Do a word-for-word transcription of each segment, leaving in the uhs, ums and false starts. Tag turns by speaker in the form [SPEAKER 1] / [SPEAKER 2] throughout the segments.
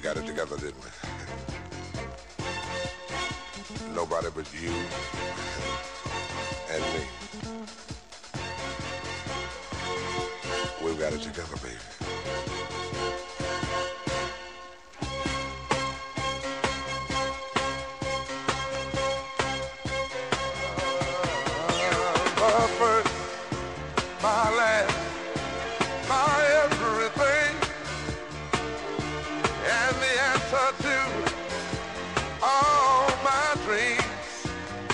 [SPEAKER 1] got it together, didn't we? Nobody but you and me. We've got it together, baby. My first, my last, my everything, and the answer to all my dreams.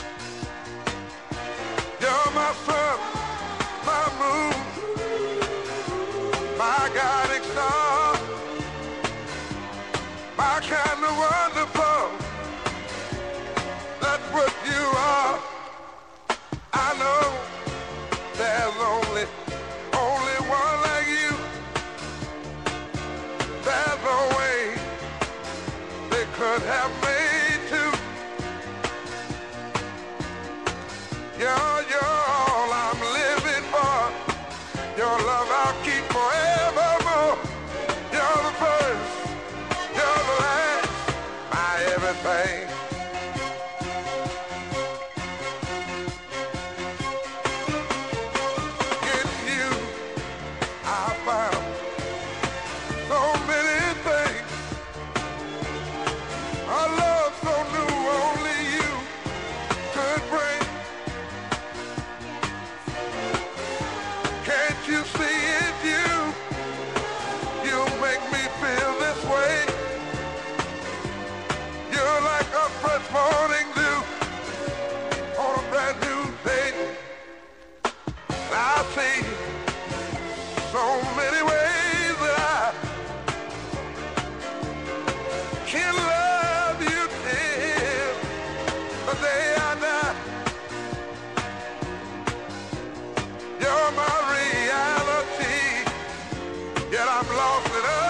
[SPEAKER 1] You're my sun, my moon, my guiding star, my kind of wonderful. That's what you are. I know there's only, only one like you. There's no way they could have made two. You're, you're all I'm living for. Your love I'll keep forevermore. You're the first, you're the last, my everything. You see it, you, you make me feel this way. You're like a fresh morning dew on a brand new day. I see so many ways that I can love you till the day I die. You're my reality, yet I'm lost in love.